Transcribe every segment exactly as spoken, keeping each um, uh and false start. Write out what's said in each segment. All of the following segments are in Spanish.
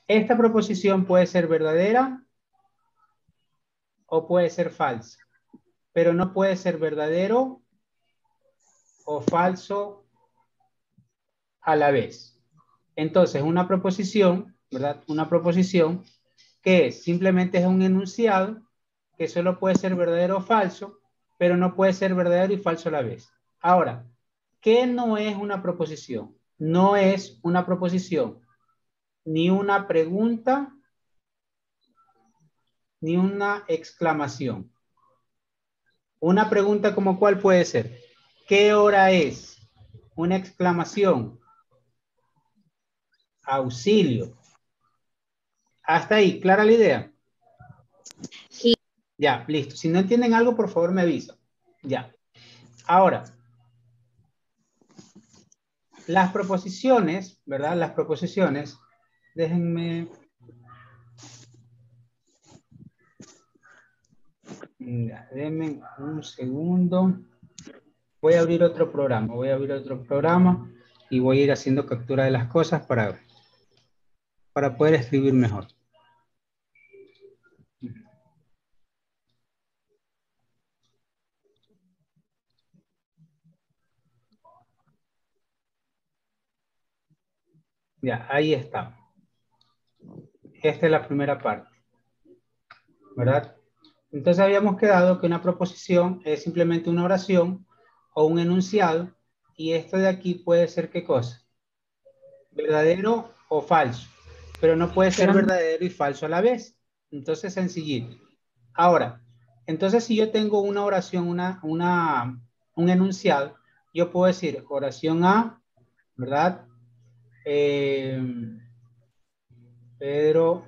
Esta proposición puede ser verdadera o puede ser falsa, pero no puede ser verdadero o falso a la vez. Entonces, una proposición, ¿verdad? Una proposición que simplemente es un enunciado que solo puede ser verdadero o falso, pero no puede ser verdadero y falso a la vez. Ahora, ¿qué no es una proposición? No es una proposición ni una pregunta ni una exclamación. Una pregunta como cuál puede ser. ¿Qué hora es? Una exclamación. Auxilio. Hasta ahí, ¿clara la idea? Sí. Ya, listo. Si no entienden algo, por favor me avisan. Ya. Ahora, las proposiciones, ¿verdad? Las proposiciones, déjenme... Ya, denme un segundo. Voy a abrir otro programa, voy a abrir otro programa y voy a ir haciendo captura de las cosas para, para poder escribir mejor. Ya, ahí está. Esta es la primera parte, ¿verdad? Entonces habíamos quedado que una proposición es simplemente una oración o un enunciado, y esto de aquí puede ser ¿qué cosa? Verdadero o falso, pero no puede ser verdadero y falso a la vez. Entonces, sencillito. Ahora, entonces si yo tengo una oración, una, una, un enunciado, yo puedo decir oración A, ¿verdad? Eh, Pedro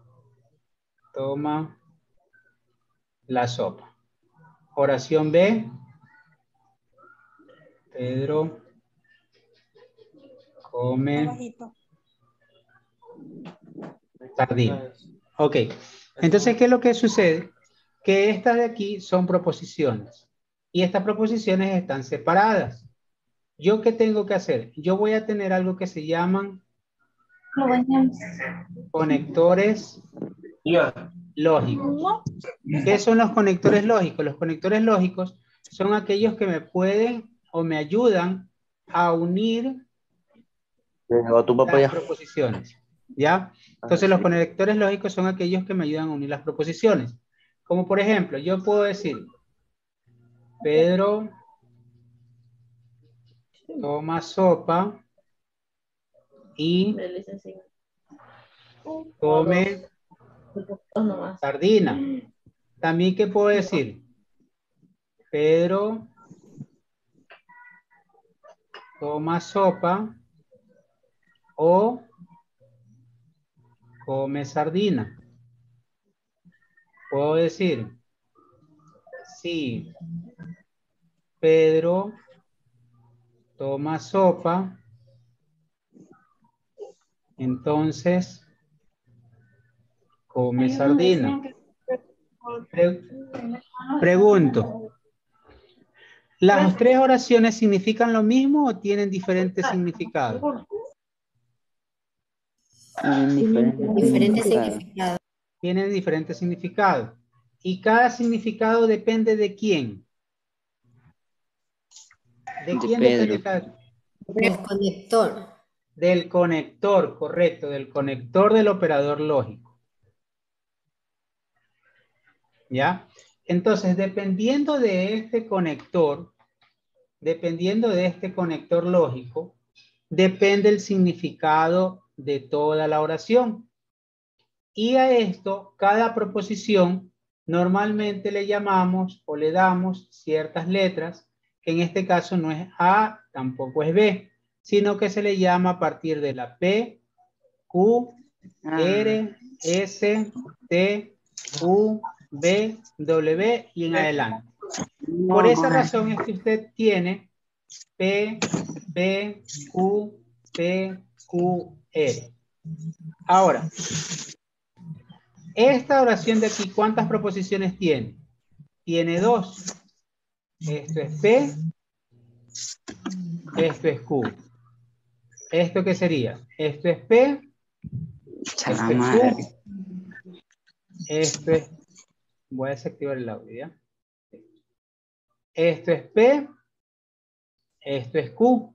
toma la sopa. Oración B, Pedro come sardina. Ok, entonces, ¿qué es lo que sucede? Que estas de aquí son proposiciones y estas proposiciones están separadas. ¿Yo qué tengo que hacer? Yo voy a tener algo que se llaman conectores lógicos. ¿Qué son los conectores lógicos? Los conectores lógicos son aquellos que me pueden o me ayudan a unir las proposiciones. ¿Ya? Entonces los conectores lógicos son aquellos que me ayudan a unir las proposiciones. Como por ejemplo, yo puedo decir, Pedro toma sopa y come sardina. También, ¿qué puedo decir? Pedro toma sopa o come sardina. Puedo decir, sí, Pedro toma sopa, entonces come sardina. Pre- pregunto, ¿las tres oraciones significan lo mismo o tienen diferentes significados? Diferentes significados. Tienen diferentes significados. ¿Y cada significado depende de quién? ¿De quién depende cada? El conector. Del conector, correcto, del conector del operador lógico. ¿Ya? Entonces, dependiendo de este conector, dependiendo de este conector lógico, depende el significado de toda la oración. Y a esto, cada proposición, normalmente le llamamos o le damos ciertas letras, que en este caso no es A, tampoco es B, sino que se le llama a partir de la P, Q, R, S, T, U, V, W y en adelante. Por esa razón es que usted tiene P, P, Q, P, Q, R. Ahora, esta oración de aquí, ¿cuántas proposiciones tiene? Tiene dos. Esto es P, esto es Q. ¿Esto qué sería? Esto es P, Esto es Q. Esto es, voy a desactivar el audio, ¿ya? Esto es P. Esto es Q.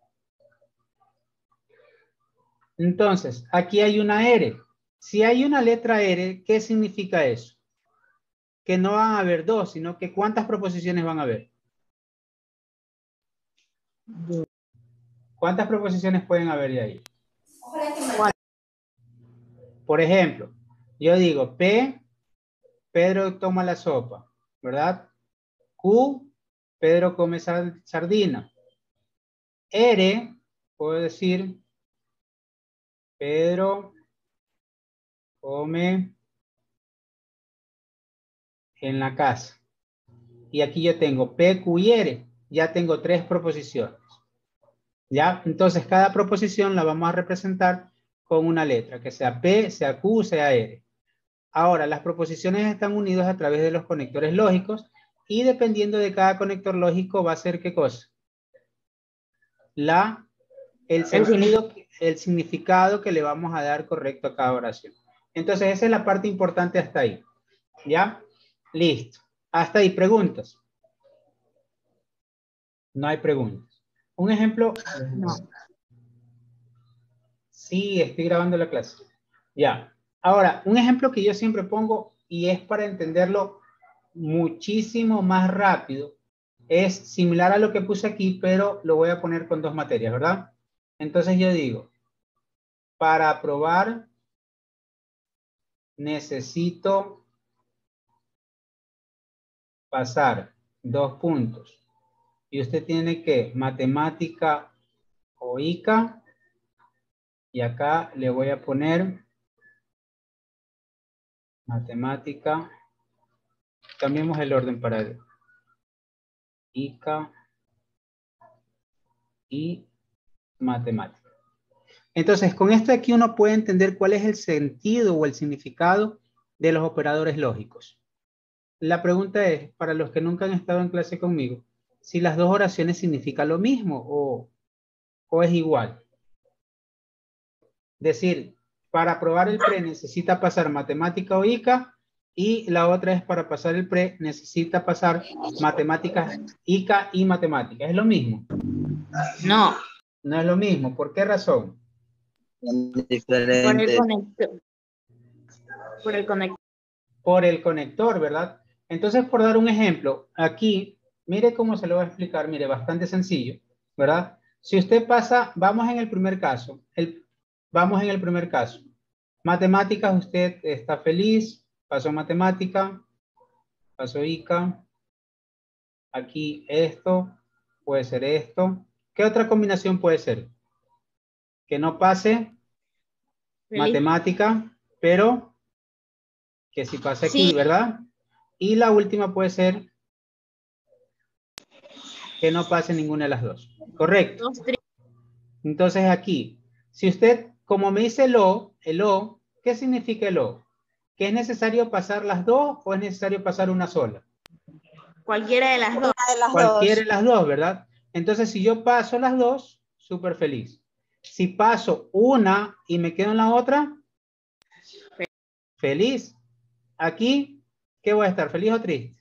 Entonces, aquí hay una R. Si hay una letra R, ¿qué significa eso? Que no van a haber dos, sino que ¿cuántas proposiciones van a haber? ¿Cuántas proposiciones pueden haber de ahí? Por ejemplo, yo digo P, Pedro toma la sopa, ¿verdad? Q, Pedro come sardina. R, puedo decir, Pedro come en la casa. Y aquí yo tengo P, Q y R. Ya tengo tres proposiciones. ¿Ya? Entonces, cada proposición la vamos a representar con una letra, que sea P, sea Q, sea R. Ahora, las proposiciones están unidas a través de los conectores lógicos y dependiendo de cada conector lógico va a ser ¿qué cosa? La, el sentido, el significado que le vamos a dar correcto a cada oración. Entonces, esa es la parte importante hasta ahí. ¿Ya? Listo. Hasta ahí, preguntas. No hay preguntas. Un ejemplo. No. Sí, estoy grabando la clase. Ya. Ahora, un ejemplo que yo siempre pongo y es para entenderlo muchísimo más rápido. Es similar a lo que puse aquí, pero lo voy a poner con dos materias, ¿verdad? Entonces yo digo, para aprobar necesito pasar dos puntos. Y usted tiene que matemática o I C A. Y acá le voy a poner matemática. Cambiemos el orden para I C A y matemática. Entonces, con esto aquí uno puede entender cuál es el sentido o el significado de los operadores lógicos. La pregunta es, para los que nunca han estado en clase conmigo, si las dos oraciones significan lo mismo o, o es igual. Decir, para aprobar el pre necesita pasar matemática o I C A y la otra es para pasar el pre necesita pasar matemáticas, I C A y matemáticas. ¿Es lo mismo? No. No es lo mismo. ¿Por qué razón? Por el conector. Por el conector. Por el conector, ¿verdad? Entonces, por dar un ejemplo, aquí, mire cómo se lo voy a explicar, mire, bastante sencillo, ¿verdad? Si usted pasa, vamos en el primer caso, el, vamos en el primer caso. Matemáticas, usted está feliz, pasó matemática, pasó I C A, aquí esto, puede ser esto. ¿Qué otra combinación puede ser? Que no pase feliz. Matemática, pero que si pase aquí, sí. ¿Verdad? Y la última puede ser que no pase ninguna de las dos. ¿Correcto? Entonces aquí, si usted, como me dice el O, el O, ¿qué significa el O? ¿Que es necesario pasar las dos o es necesario pasar una sola? Cualquiera de las dos. De las Cualquiera dos. de las dos, ¿verdad? Entonces, si yo paso las dos, súper feliz. Si paso una y me quedo en la otra, feliz. Aquí, ¿qué voy a estar? ¿Feliz o triste?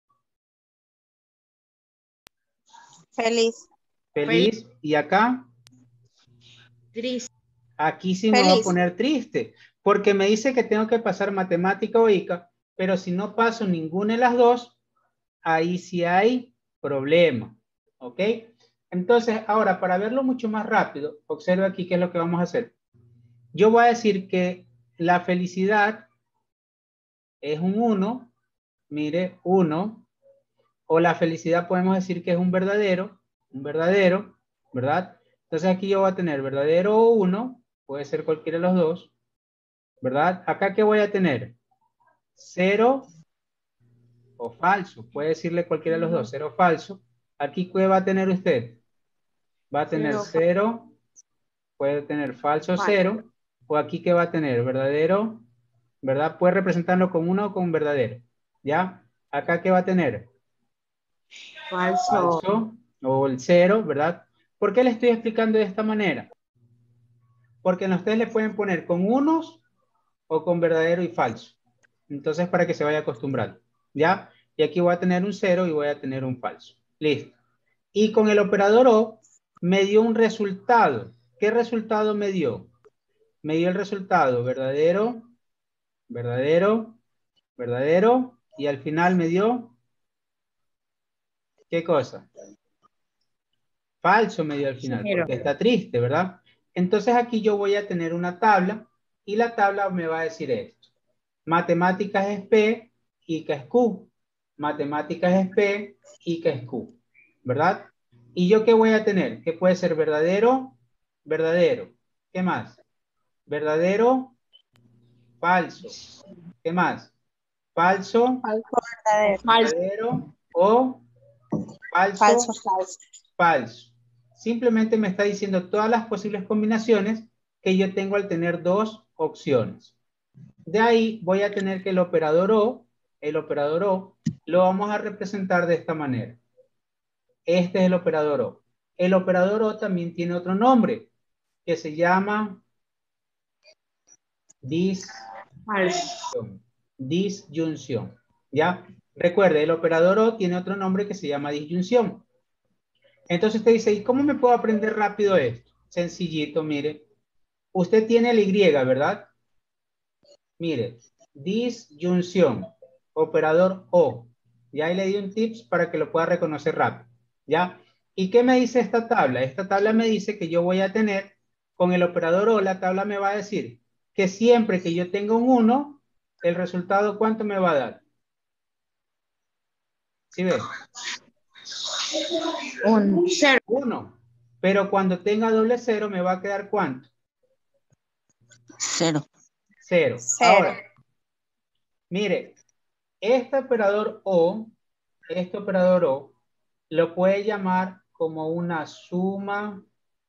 Feliz. Feliz. ¿Y acá? Triste. Aquí sí me Feliz. voy a poner triste, porque me dice que tengo que pasar matemática o I C A, pero si no paso ninguna de las dos, ahí sí hay problema. ¿Ok? Entonces, ahora, para verlo mucho más rápido, observe aquí qué es lo que vamos a hacer. Yo voy a decir que la felicidad es un uno, mire, uno, o la felicidad podemos decir que es un verdadero, un verdadero, ¿verdad? Entonces aquí yo voy a tener verdadero o uno, puede ser cualquiera de los dos, ¿verdad? Acá ¿qué voy a tener? Cero o falso, puede decirle cualquiera de los dos, cero o falso. Aquí ¿qué va a tener usted? Va a tener cero, cero puede tener falso cero, o aquí ¿qué va a tener? Verdadero, ¿verdad? Puede representarlo con uno o con verdadero, ¿ya? Acá ¿qué va a tener? Falso. Falso, o el cero, ¿verdad? ¿Por qué le estoy explicando de esta manera? Porque ustedes le pueden poner con unos o con verdadero y falso. Entonces, para que se vaya acostumbrando, ¿ya? Y aquí voy a tener un cero y voy a tener un falso. Listo. Y con el operador O me dio un resultado. ¿Qué resultado me dio? Me dio el resultado verdadero, verdadero, verdadero, y al final me dio, ¿qué cosa? Falso me dio al final, Cero. porque está triste, ¿verdad? Entonces aquí yo voy a tener una tabla, y la tabla me va a decir esto. Matemáticas es P, y que es Q. Matemáticas es P, y que es Q, ¿verdad? ¿Y yo qué voy a tener? Que puede ser verdadero, verdadero. ¿Qué más? Verdadero, falso. ¿Qué más? Falso, Falso, verdadero. verdadero o falso, Falso, falso. falso. Simplemente me está diciendo todas las posibles combinaciones que yo tengo al tener dos opciones. De ahí voy a tener que el operador O, el operador O, lo vamos a representar de esta manera. Este es el operador O. El operador O también tiene otro nombre que se llama disyunción. Disyunción. ¿Ya? Recuerde, el operador O tiene otro nombre que se llama disyunción. Entonces usted dice, ¿y cómo me puedo aprender rápido esto? Sencillito, mire. Usted tiene el Y, ¿verdad? Mire, disyunción, operador O. Ya ahí le di un tips para que lo pueda reconocer rápido. ¿Ya? ¿Y qué me dice esta tabla? Esta tabla me dice que yo voy a tener, con el operador O, la tabla me va a decir que siempre que yo tenga un uno, el resultado, ¿cuánto me va a dar? ¿Sí ve? Un cero. uno. Pero cuando tenga doble cero, ¿me va a quedar cuánto? Cero. Cero. Cero. Ahora, mire, este operador O, este operador O, lo puede llamar como una suma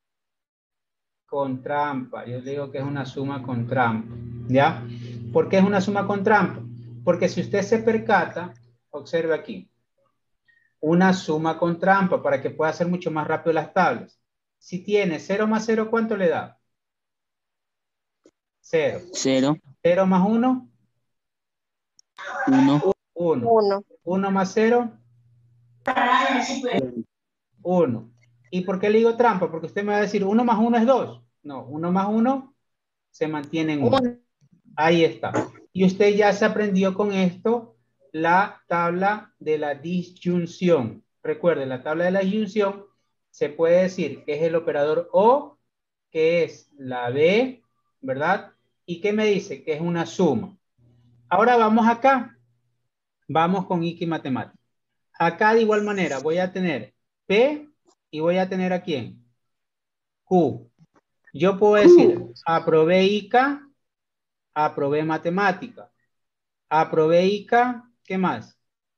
con trampa. Yo digo que es una suma con trampa. ¿Ya? ¿Por qué es una suma con trampa? Porque si usted se percata, observe aquí, una suma con trampa para que pueda hacer mucho más rápido las tablas. Si tiene cero más cero, ¿cuánto le da? cero. Cero. cero más uno, Uno. uno. Uno. uno más cero, uno. ¿Y por qué le digo trampa? Porque usted me va a decir, uno más uno es dos. No, uno más uno se mantiene en uno. Ahí está. Y usted ya se aprendió con esto la tabla de la disyunción. Recuerde, la tabla de la disyunción se puede decir que es el operador O, que es la B, ¿verdad? ¿Y qué me dice? Que es una suma. Ahora vamos acá. Vamos con I Q y matemática. Acá de igual manera voy a tener P y voy a tener ¿a quién? Q. Yo puedo decir, aprobé I C A, aprobé matemática. Aprobé I C A, ¿qué más?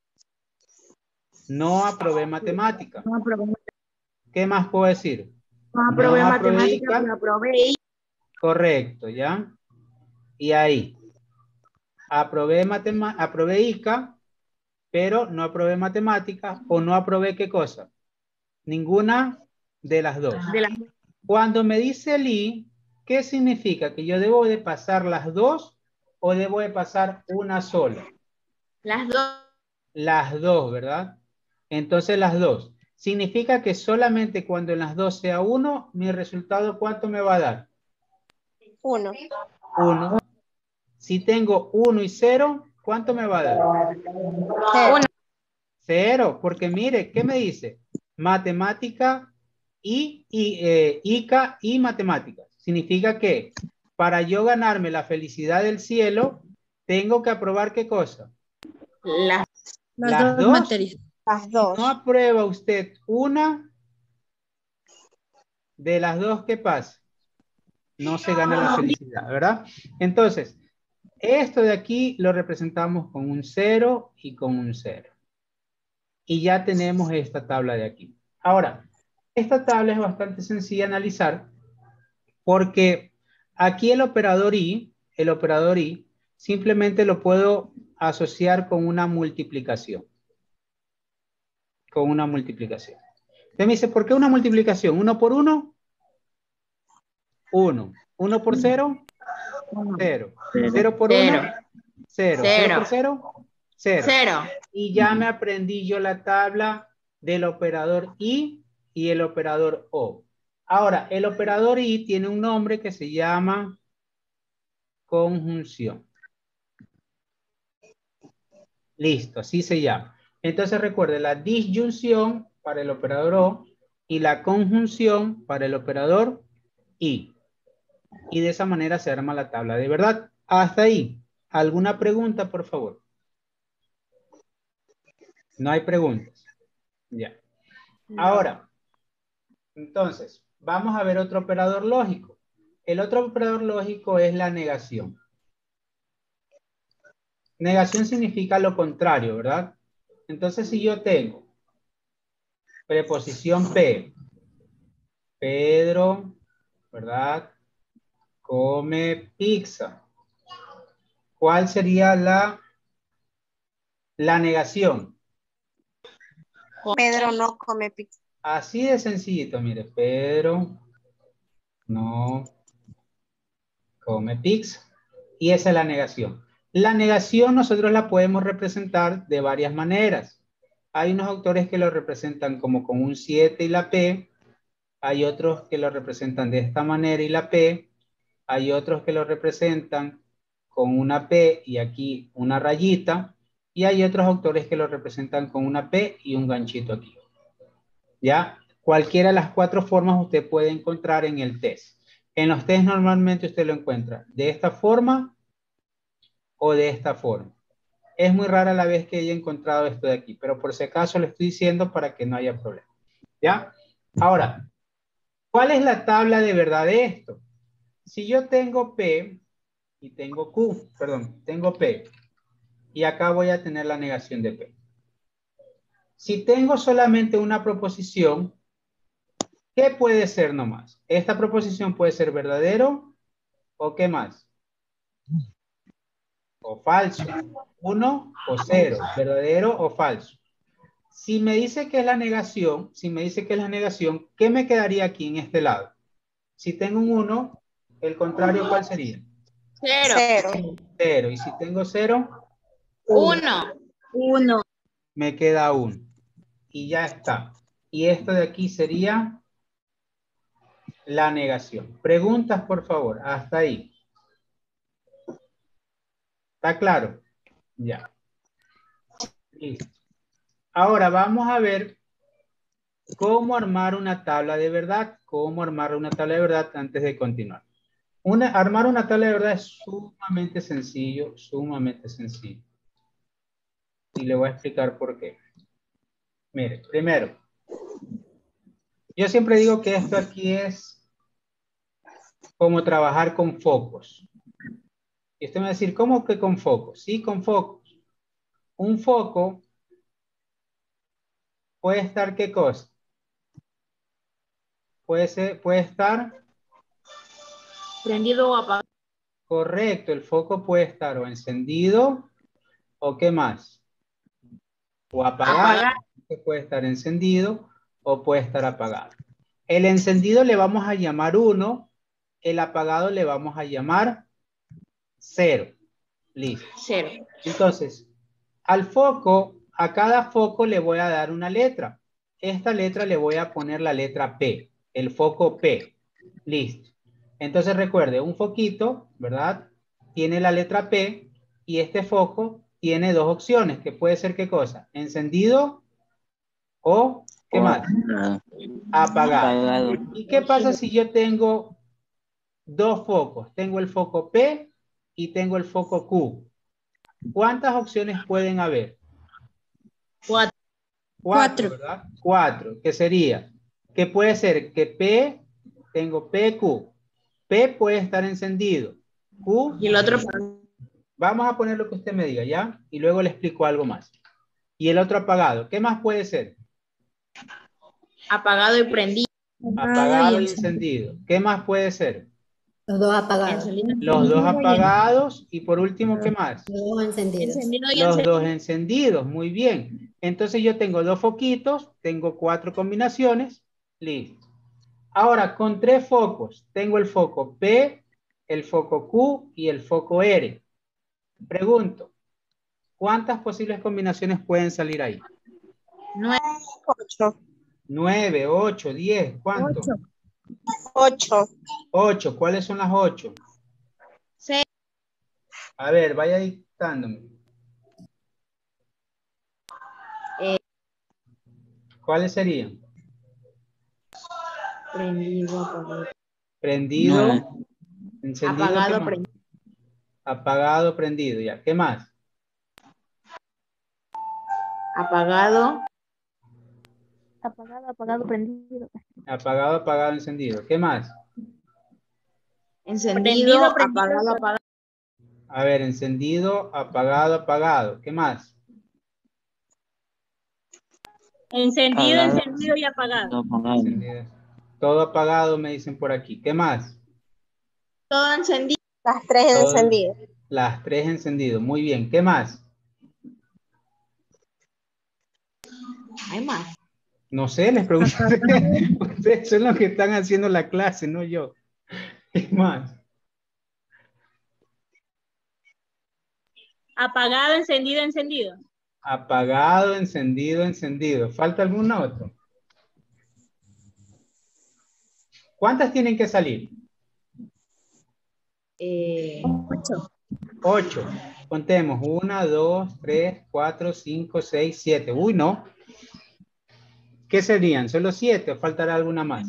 No aprobé matemática. No aprobé, ¿Qué más puedo decir? no aprobé No aprobé matemática, I C A. pero aprobé. Correcto, ¿ya? Y ahí. Aprobé, matema- aprobé I C A, pero no aprobé matemática o no aprobé ¿qué cosa? Ninguna de las dos. De las, Cuando me dice el I, ¿qué significa? ¿Que yo debo de pasar las dos o debo de pasar una sola? las dos. Las dos, ¿verdad? Entonces las dos. Significa que solamente cuando en las dos sea uno, mi resultado ¿cuánto me va a dar? Uno. Uno. Si tengo uno y cero, ¿cuánto me va a dar? Cero. Cero, porque mire, ¿qué me dice? Matemática y, y eh, I C A y matemáticas. Significa que para yo ganarme la felicidad del cielo, tengo que aprobar ¿qué cosa? Las, Las, Las dos, dos. materias. Las dos. No aprueba usted una de las dos, ¿qué pasa? No se gana la felicidad, ¿verdad? Entonces, esto de aquí lo representamos con un cero y con un cero. Y ya tenemos esta tabla de aquí. Ahora, esta tabla es bastante sencilla de analizar porque aquí el operador I, el operador I, simplemente lo puedo asociar con una multiplicación. Con una multiplicación. Usted me dice, ¿por qué una multiplicación? ¿Uno por uno? Uno. ¿Uno por cero? Cero. Cero por uno. Cero. Cero. Cero Cero. por cero. Cero. Cero. Y ya me aprendí yo la tabla del operador I y el operador O. Ahora, el operador I tiene un nombre que se llama conjunción. Listo, así se llama. Entonces recuerde la disyunción para el operador O y la conjunción para el operador I. Y de esa manera se arma la tabla de verdad. Hasta ahí. ¿Alguna pregunta, por favor? No hay preguntas. Ya. Ahora, entonces, vamos a ver otro operador lógico. El otro operador lógico es la negación. Negación significa lo contrario, ¿verdad? Entonces, si yo tengo preposición P, Pedro, ¿verdad? Come pizza. ¿Cuál sería la, la negación? Pedro no come pizza. Así de sencillito, mire, Pedro no come pizza. Y esa es la negación. La negación nosotros la podemos representar de varias maneras. Hay unos autores que lo representan como con un siete y la P. Hay otros que lo representan de esta manera y la P. Hay otros que lo representan con una P y aquí una rayita. Y hay otros autores que lo representan con una P y un ganchito aquí. ¿Ya? Cualquiera de las cuatro formas usted puede encontrar en el test. En los test normalmente usted lo encuentra de esta forma o de esta forma. Es muy rara la vez que haya encontrado esto de aquí, pero por si acaso le estoy diciendo para que no haya problema. ¿Ya? Ahora, ¿cuál es la tabla de verdad de esto? Si yo tengo P y tengo Q, perdón, tengo P y acá voy a tener la negación de P. Si tengo solamente una proposición, ¿qué puede ser nomás? Esta proposición puede ser verdadero o ¿qué más? O falso. Uno o cero. Verdadero o falso. Si me dice que es la negación, si me dice que es la negación, ¿qué me quedaría aquí en este lado? Si tengo un uno, el contrario, ¿cuál sería? Cero. Cero. Cero. Y si tengo cero, Uno. Uno. me queda uno. Y ya está. Y esto de aquí sería la negación. Preguntas, por favor. Hasta ahí. ¿Está claro? Ya. Listo. Ahora vamos a ver cómo armar una tabla de verdad. Cómo armar una tabla de verdad antes de continuar. Una, armar una tabla de verdad es sumamente sencillo, sumamente sencillo. Y le voy a explicar por qué. Mire, primero, yo siempre digo que esto aquí es como trabajar con focos. Y usted me va a decir, ¿cómo que con focos? Sí, con focos. Un foco puede estar, ¿qué cosa? Puede ser, puede estar... Prendido o apagado. Correcto, el foco puede estar o encendido o ¿qué más? O apagado. Apagado. Puede estar encendido o puede estar apagado. El encendido le vamos a llamar uno, el apagado le vamos a llamar cero. Listo. Cero. Entonces, al foco, a cada foco le voy a dar una letra. Esta letra le voy a poner la letra P, el foco P. Listo. Entonces recuerde, un foquito, ¿verdad? Tiene la letra P y este foco tiene dos opciones, que puede ser ¿qué cosa? Encendido o ¿qué O más? apagado. Apagado. Apagado. ¿Y qué pasa si yo tengo dos focos? Tengo el foco P y tengo el foco Q. ¿Cuántas opciones pueden haber? Cuatro. Cuatro, ¿verdad? Cuatro. ¿Qué sería? Que puede ser que P, tengo P, Q. P puede estar encendido. Q, Y el otro vamos a poner lo que usted me diga, ¿ya? Y luego le explico algo más. Y el otro apagado. ¿Qué más puede ser? apagado y prendido. Apagado y encendido. ¿Qué más puede ser? Los dos apagados. Encendido, Los dos encendido y apagados. Y por último, ¿qué más? Los dos encendidos. encendido y Los encendido. dos encendidos. Muy bien. Entonces yo tengo dos foquitos. Tengo cuatro combinaciones. Listo. Ahora, con tres focos. Tengo el foco P, el foco Q y el foco R. Pregunto, ¿cuántas posibles combinaciones pueden salir ahí? nueve, Ocho. nueve, ocho, diez, ¿cuánto? Ocho. ocho, ¿cuáles son las ocho? seis, A ver, vaya dictándome. Eh. ¿Cuáles serían? prendido, apagado. Prendido, Nueve. encendido. ¿qué Apagado, más? prendido. Apagado, prendido, ya. ¿Qué más? Apagado, Apagado, apagado, prendido. Apagado, apagado, encendido. ¿Qué más? encendido, Prendido, prendido, apagado, apagado. A ver, encendido, apagado, apagado. ¿Qué más? Encendido, Apagado. encendido y apagado. Apagado. Encendido. Todo apagado, me dicen por aquí. ¿Qué más? Todo encendido. Las tres Todo- encendidas. Las tres encendido. Muy bien. ¿Qué más? Hay más. No sé, les pregunto. Ustedes son los que están haciendo la clase, no yo. ¿Qué más? Apagado, encendido, encendido. Apagado, encendido, encendido. ¿Falta algún otro? ¿Cuántas tienen que salir? Eh, Ocho. Ocho. Contemos. Una, dos, tres, cuatro, cinco, seis, siete. Uy, no. ¿Qué serían? ¿Solo siete o faltará alguna más?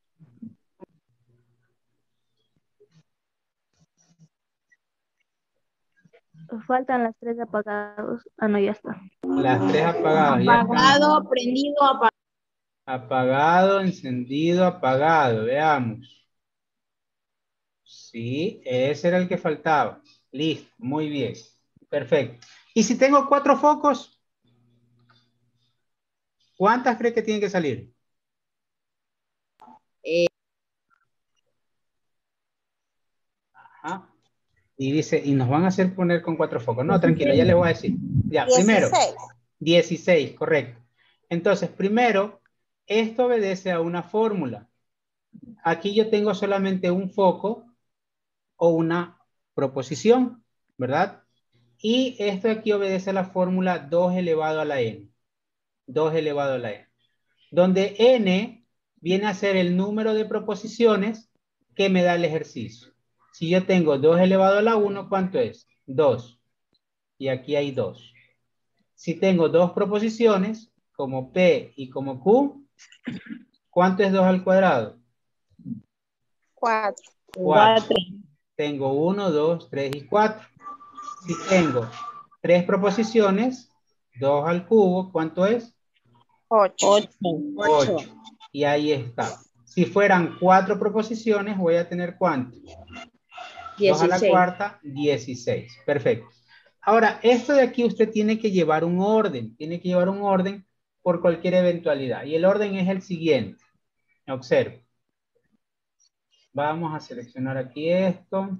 Faltan las tres apagados. Ah, no, ya está. Las tres apagadas. Ya están. apagado, prendido, apagado. Apagado, encendido, apagado. Veamos. Sí, ese era el que faltaba. Listo, muy bien. Perfecto. ¿Y si tengo cuatro focos? ¿Cuántas cree que tienen que salir? Eh, Ajá. Y dice, y nos van a hacer poner con cuatro focos. No, tranquilo, ya les voy a decir. Ya, primero. Dieciséis. dieciséis, correcto. Entonces, primero, esto obedece a una fórmula. Aquí yo tengo solamente un foco o una proposición, ¿verdad? Y esto aquí obedece a la fórmula dos elevado a la n. dos elevado a la n. Donde n viene a ser el número de proposiciones que me da el ejercicio. Si yo tengo dos elevado a la uno, ¿cuánto es? dos. Y aquí hay dos. Si tengo dos proposiciones, como P y como Q, ¿cuánto es dos al cuadrado? Cuatro. cuatro. Tengo uno, dos, tres y cuatro. Si tengo tres proposiciones, dos al cubo, ¿cuánto es? Ocho. ocho. Y ahí está. Si fueran cuatro proposiciones, voy a tener ¿cuánto? dos a la dieciséis. cuarta, dieciséis. Perfecto. Ahora, esto de aquí usted tiene que llevar un orden. Tiene que llevar un orden por cualquier eventualidad. Y el orden es el siguiente. Observe. Vamos a seleccionar aquí esto.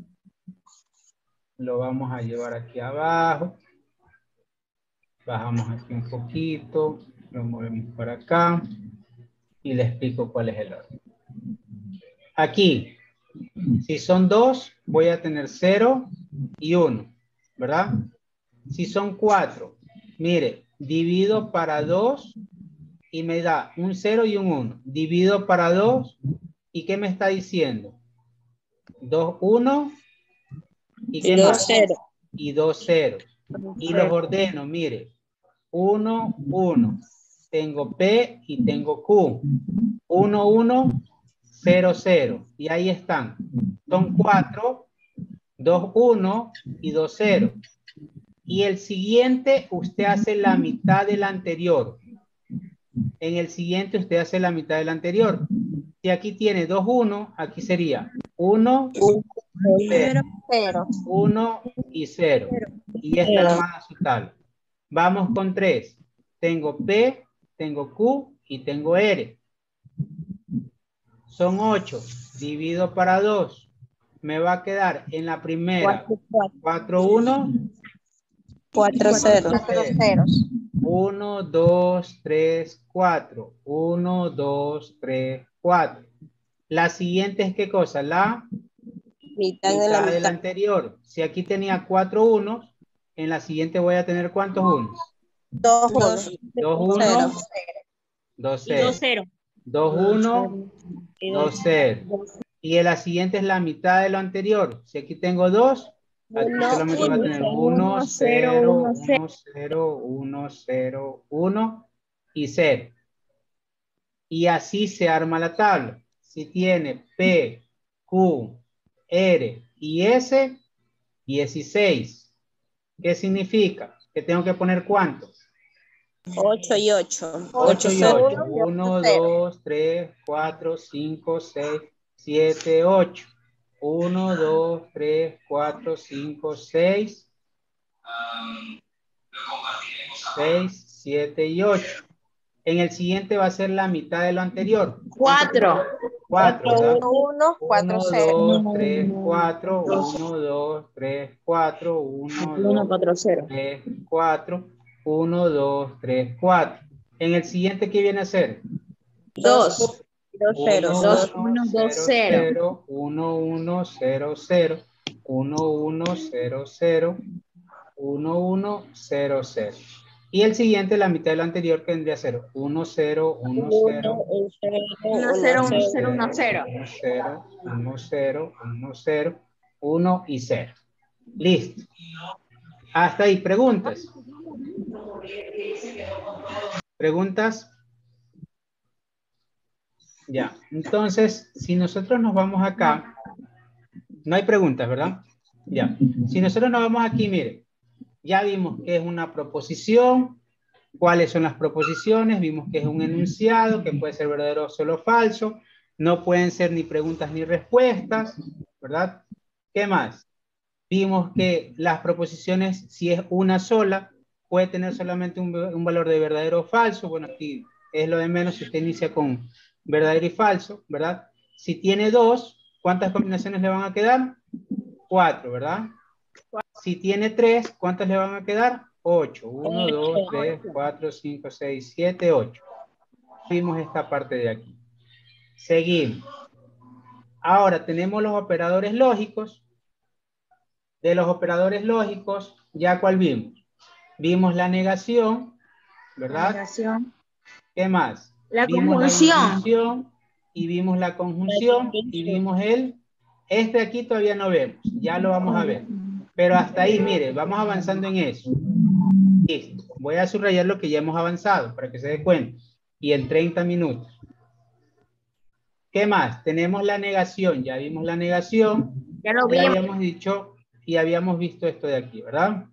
Lo vamos a llevar aquí abajo. Bajamos aquí un poquito. Lo movemos para acá. Y le explico cuál es el orden. Aquí, si son dos, voy a tener cero y uno, ¿verdad? Si son cuatro, mire, divido para dos y me da un cero y un uno. Divido para dos, ¿y qué me está diciendo? dos, uno, ¿y qué más? Y dos ceros. Y los ordeno, mire, uno, uno. Tengo P y tengo Q. uno, uno, cero, cero. Y ahí están. Son cuatro, dos, uno y dos, cero. Y el siguiente, usted hace la mitad del anterior. En el siguiente, usted hace la mitad del anterior. Si aquí tiene dos, uno, aquí sería uno, cero, Cero. uno y cero. Y esta es la más a su tabla. Vamos con tres. Tengo P, tengo Q y tengo R. Son ocho. Divido para dos. Me va a quedar en la primera cuatro, uno. Cuatro ceros. Cuatro ceros. uno, dos, tres, cuatro. uno, dos, tres, cuatro. La siguiente es ¿qué cosa? La Mitad de la mitad del mitad. anterior. Si aquí tenía cuatro unos, en la siguiente voy a tener ¿cuántos unos? Dos unos. Dos Cero. unos, dos Y dos ceros. cero. Dos uno, Y dos cero. Y en la siguiente es la mitad de lo anterior. Si aquí tengo dos, aquí Uno, solamente voy a uno, tener uno, uno, cero, cero, uno, uno, cero, uno, cero, uno y cero. Y así se arma la tabla. Si tiene P, Q, R y S, dieciséis. ¿Qué significa? Que tengo que poner ¿cuántos? Ocho y ocho. ocho y cero, ocho. uno, dos, tres, cuatro, cinco, seis, siete, ocho. uno, dos, tres, cuatro, cinco, seis. seis, siete y ocho. En el siguiente va a ser la mitad de lo anterior. Cuatro. cuatro, ¿verdad? uno, cuatro, uno, cero. dos, tres, cuatro. uno, dos, tres, cuatro. uno, Uno, dos, cuatro, cero. tres, cuatro. uno, dos, tres, cuatro. En el siguiente, ¿qué viene a ser? Dos. Dos ceros. Dos, uno, dos, cero. uno, uno, cero, cero. uno, uno, cero, cero. uno, uno, cero, cero. Y el siguiente, la mitad de lo anterior, que vendría a ser uno, cero, uno, cero. Uno, cero, uno, cero, uno, cero. uno, cero, uno, cero, uno, cero, uno y cero. Listo. Hasta ahí, preguntas. ¿Preguntas? Ya. Entonces, si nosotros nos vamos acá, no hay preguntas, ¿verdad? Ya. Si nosotros nos vamos aquí, mire, ya vimos que es una proposición, cuáles son las proposiciones, vimos que es un enunciado, que puede ser verdadero o solo falso, no pueden ser ni preguntas ni respuestas, ¿verdad? ¿Qué más? Vimos que las proposiciones, si es una sola, puede tener solamente un, un valor de verdadero o falso. Bueno, aquí es lo de menos si usted inicia con verdadero y falso, ¿verdad? Si tiene dos, ¿cuántas combinaciones le van a quedar? Cuatro, ¿verdad? Si tiene tres, ¿cuántas le van a quedar? Ocho. Uno, dos, tres, cuatro, cinco, seis, siete, ocho. Vimos esta parte de aquí. Seguimos. Ahora tenemos los operadores lógicos. De los operadores lógicos, ¿ya cuál vimos? Vimos la negación, ¿verdad? La negación. ¿Qué más? La vimos conjunción. la disyunción y vimos la conjunción y vimos el... Este aquí todavía no vemos, ya lo vamos a ver. Pero hasta ahí, mire, vamos avanzando en eso. Listo. Voy a subrayar lo que ya hemos avanzado para que se dé cuenta. Y en treinta minutos. ¿Qué más? Tenemos la negación, ya vimos la negación. Ya lo Ya vimos. habíamos dicho y habíamos visto esto de aquí, ¿verdad?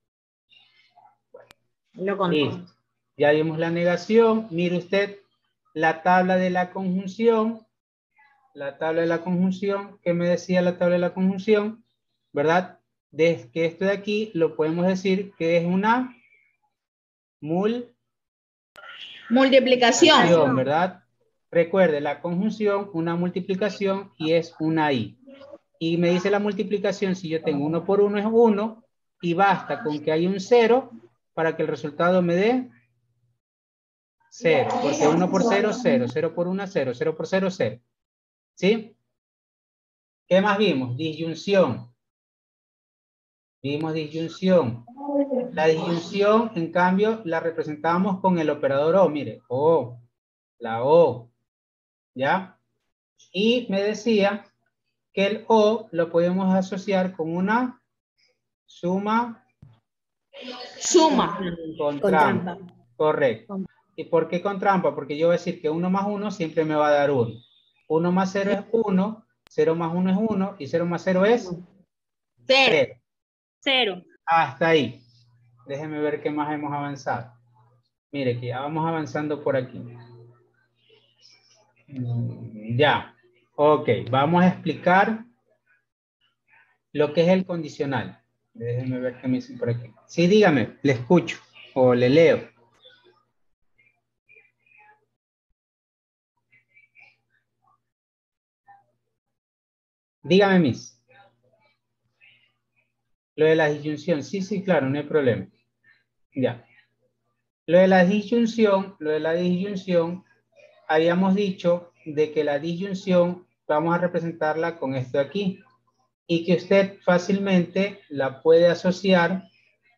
Lo contó. Listo. Ya vimos la negación. Mire usted la tabla de la conjunción. La tabla de la conjunción. ¿Qué me decía la tabla de la conjunción? ¿Verdad? De que esto de aquí lo podemos decir que es una mul Multiplicación. ¿verdad? Recuerde, la conjunción, una multiplicación y es una i. Y me dice la multiplicación, si yo tengo uno por uno es uno y basta con que haya un cero para que el resultado me dé cero. Porque uno por cero, cero. cero por uno, cero. cero por cero, cero. ¿Sí? ¿Qué más vimos? Disyunción. Vimos disyunción. La disyunción, en cambio, la representamos con el operador O. Mire, O. La O. ¿Ya? Y me decía que el O lo podemos asociar con una suma. Suma. Con, Con trampa. trampa. Correcto. ¿Y por qué con trampa? Porque yo voy a decir que uno más uno siempre me va a dar uno. uno más cero es uno, cero más uno es uno y cero más cero es Cero. cero. Cero. Hasta ahí. Déjenme ver qué más hemos avanzado. Mire que ya vamos avanzando por aquí. Ya. Ok, vamos a explicar lo que es el condicional. Déjenme ver qué me dicen por aquí. Sí, dígame, le escucho o le leo. Dígame, Miss. Lo de la disyunción. Sí, sí, claro, no hay problema. Ya. Lo de la disyunción, lo de la disyunción, habíamos dicho de que la disyunción vamos a representarla con esto de aquí. y que usted fácilmente la puede asociar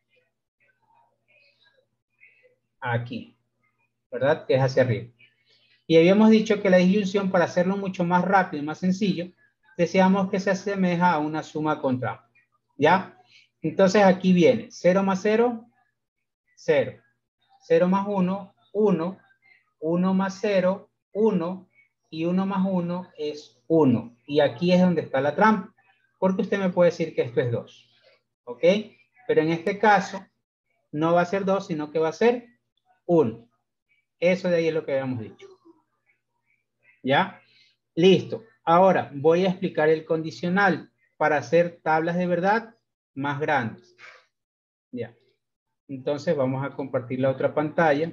aquí, ¿verdad? Que es hacia arriba. Y habíamos dicho que la disyunción, para hacerlo mucho más rápido y más sencillo, decíamos que se asemeja a una suma con trampa. ¿Ya? Entonces aquí viene cero más cero, cero. cero más uno, uno. uno más cero, uno. Y uno más uno es uno. Y aquí es donde está la trampa. Porque usted me puede decir que esto es dos. ¿Ok? Pero en este caso no va a ser dos, sino que va a ser uno. Eso de ahí es lo que habíamos dicho. ¿Ya? Listo. Ahora voy a explicar el condicional para hacer tablas de verdad más grandes. Ya. Entonces vamos a compartir la otra pantalla.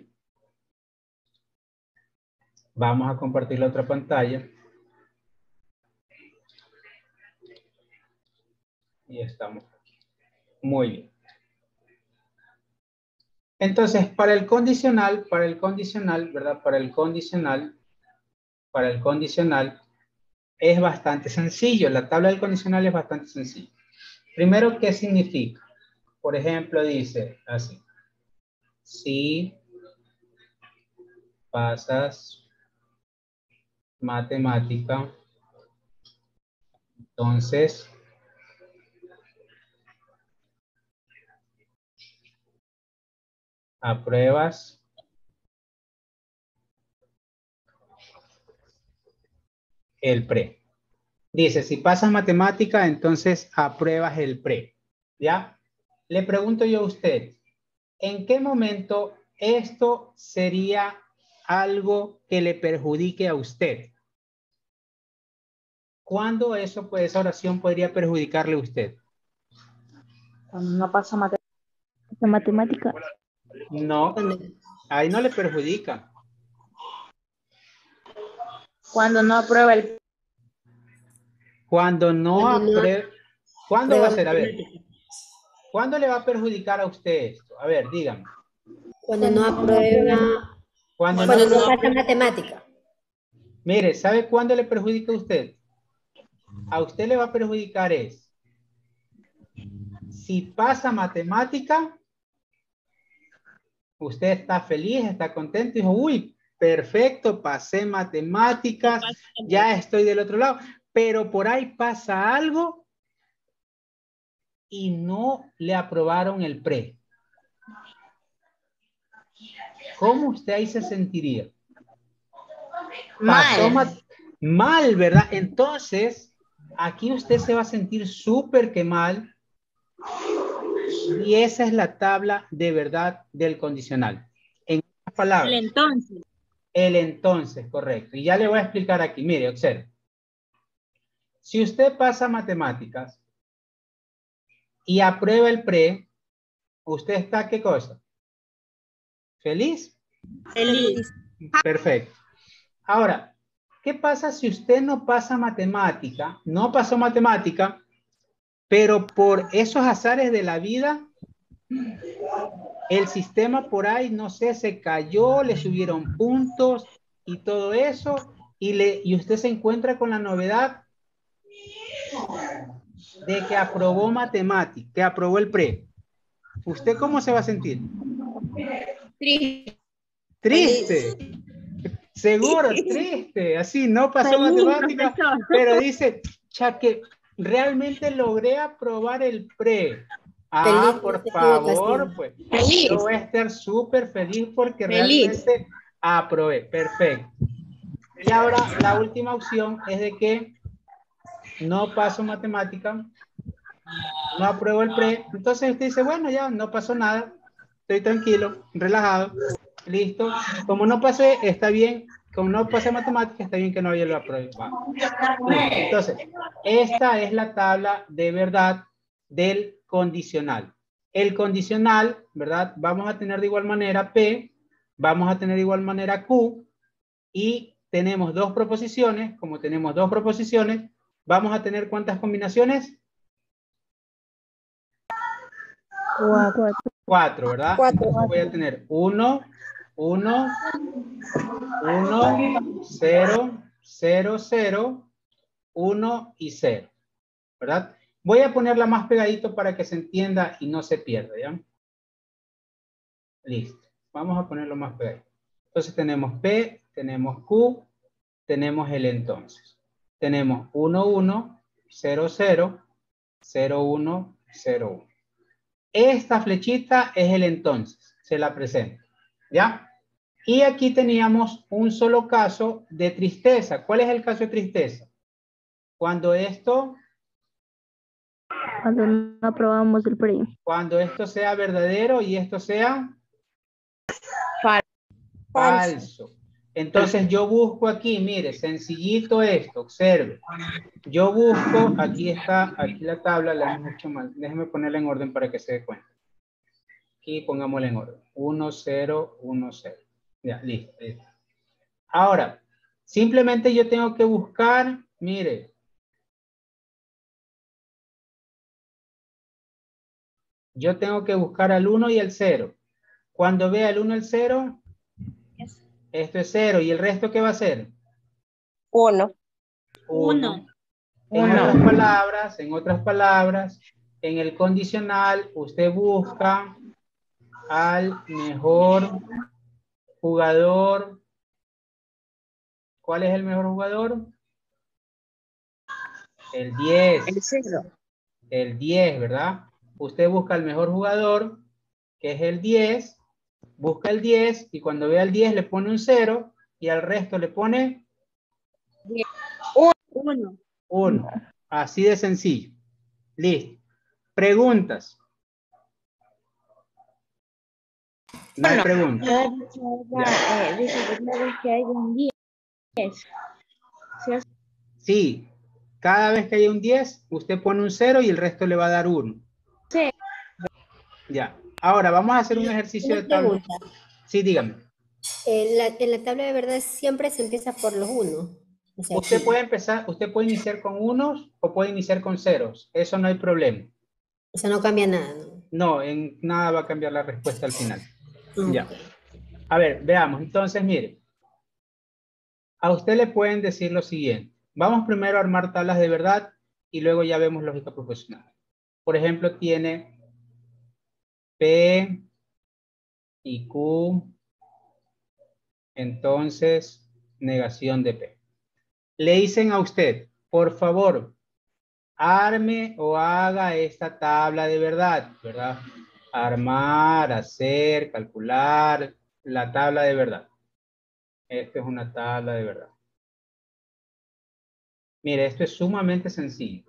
Vamos a compartir la otra pantalla. Y estamos aquí. Muy bien. Entonces, para el condicional, para el condicional, ¿verdad? Para el condicional, para el condicional es bastante sencillo. La tabla del condicional es bastante sencilla. Primero, ¿qué significa? Por ejemplo, dice así. Si pasas matemática, entonces apruebas el pre. Dice, si pasas matemática, entonces apruebas el pre. ¿Ya? Le pregunto yo a usted, ¿en qué momento esto sería algo que le perjudique a usted? ¿Cuándo eso, pues, esa oración podría perjudicarle a usted? Cuando no pasa matemática. La matemática. No, ahí no le perjudica. Cuando no aprueba el. Cuando no Cuando no aprueba. ¿Cuándo va a ser? A ver. matemática. ¿Cuándo le va a perjudicar a usted esto? A ver, dígame. Cuando no aprueba, Cuando cuando no, no pasa matemática. Mire, ¿sabe cuándo le perjudica a usted? A usted le va a perjudicar es si pasa matemática, usted está feliz, está contento, dijo, uy, perfecto, pasé matemáticas, ya estoy del otro lado, pero por ahí pasa algo y no le aprobaron el pre. ¿Cómo usted ahí se sentiría? Pasó Mal. mal, ¿verdad? Entonces, aquí usted se va a sentir súper que mal. Y esa es la tabla de verdad del condicional. En otras palabras. El entonces. El entonces, correcto. Y ya le voy a explicar aquí. Mire, observe. Si usted pasa matemáticas y aprueba el pre, ¿usted está qué cosa? ¿Feliz? Feliz. Perfecto. Ahora, ¿qué pasa si usted no pasa matemática? No pasó matemática, pero por esos azares de la vida, el sistema por ahí, no sé, se cayó, le subieron puntos y todo eso, y, le, y usted se encuentra con la novedad de que aprobó matemática, que aprobó el pre. ¿Usted cómo se va a sentir? Triste. Triste. Seguro, triste. Así, no pasó Feliz, matemática, profesor. pero dice, ya que realmente logré aprobar el pre. Ah, Feliz por de favor, equivocación. pues. Feliz. Yo voy a estar súper feliz porque Feliz. realmente aprobé. Perfecto. Y ahora la última opción es de que no paso matemática, no apruebo el pre. Entonces usted dice, bueno, ya no pasó nada. Estoy tranquilo, relajado, listo. Como no pasé, está bien. Como no pasé matemática, está bien que no haya lo aprobado. Entonces, esta es la tabla de verdad del condicional. El condicional, ¿verdad? Vamos a tener de igual manera P, vamos a tener de igual manera Q, y tenemos dos proposiciones. Como tenemos dos proposiciones, vamos a tener ¿cuántas combinaciones? Cuatro. Cuatro, ¿verdad? Cuatro. Entonces voy a tener uno, uno, uno, cero, cero, cero, uno y cero, ¿verdad? Voy a ponerla más pegadito para que se entienda y no se pierda, ¿ya? Listo. Vamos a ponerlo más pegadito. Entonces tenemos P, tenemos Q, tenemos el entonces. Tenemos uno, uno, cero, cero, cero, uno, cero, uno. Esta flechita es el entonces. Se la presento. ¿Ya? Y aquí teníamos un solo caso de tristeza. ¿Cuál es el caso de tristeza? Cuando esto... Cuando no aprobamos el premio. Cuando esto sea verdadero y esto sea... Falso. falso. Entonces yo busco aquí, mire, sencillito esto, observe. Yo busco, aquí está, aquí la tabla, la hemos hecho mal. Déjeme ponerla en orden para que se dé cuenta. Aquí pongámosla en orden. uno, cero, uno, cero. Ya, listo, listo. Ahora, simplemente yo tengo que buscar, mire. Yo tengo que buscar al uno y al cero. Cuando vea el uno y el cero, esto es cero. ¿Y el resto qué va a ser? Uno. uno. En Uno. otras palabras, en otras palabras, en el condicional usted busca al mejor jugador. ¿Cuál es el mejor jugador? El diez. El cero. El diez, ¿verdad? Usted busca al mejor jugador, que es el diez, busca el diez y cuando vea el diez le pone un cero y al resto le pone Uno. uno. Así de sencillo. Listo. Preguntas. No hay preguntas. Ya. Eh, dice que cada vez que hay un diez. Sí. Cada vez que haya un diez, usted pone un cero y el resto le va a dar uno. Sí. Ya. Ahora vamos a hacer un ejercicio Una de tabla. pregunta. Sí, dígame. En la, en la tabla de verdad siempre se empieza por los unos. O sea, Usted aquí. puede empezar, usted puede iniciar con unos o puede iniciar con ceros. Eso no hay problema. O sea, no cambia nada, ¿no? No, en nada va a cambiar la respuesta al final. Ok. Ya. A ver, veamos. Entonces, mire. A usted le pueden decir lo siguiente. Vamos primero a armar tablas de verdad y luego ya vemos lógica proposicional. Por ejemplo, tiene P y Q. Entonces, negación de P. Le dicen a usted, por favor, arme o haga esta tabla de verdad, ¿verdad? Armar, hacer, calcular, la tabla de verdad. Esta es una tabla de verdad. Mire, esto es sumamente sencillo.